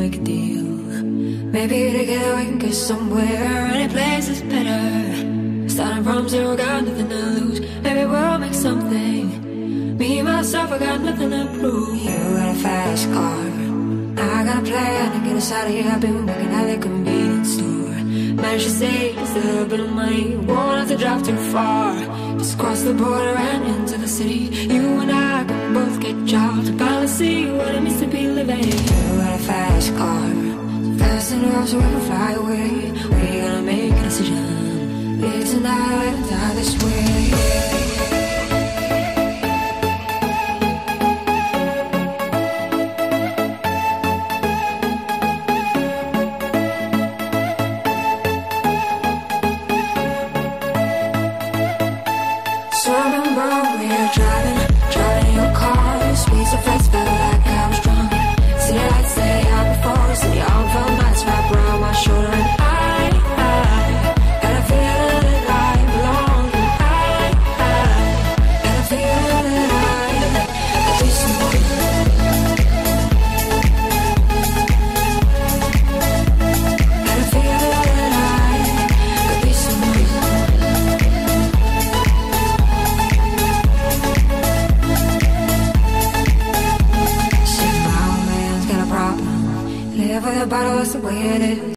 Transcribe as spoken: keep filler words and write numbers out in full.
make a deal. Maybe together we can get somewhere. Any place is better. Starting from zero, got nothing to lose. Maybe we'll make something. Me, myself, I got nothing to prove. You got a fast car, I got a plan to get us out of here. I've been working at the convenience store. Managed to save just a little bit of money. Won't have to drive too far. Just cross the border and into the city. You and I can both get jobs and finally see what it means to be living. You got a fast car, so fast enough so we can fly away. We're gonna make a decision. Live tonight and die this way. Live with a bottle, that's the way it is.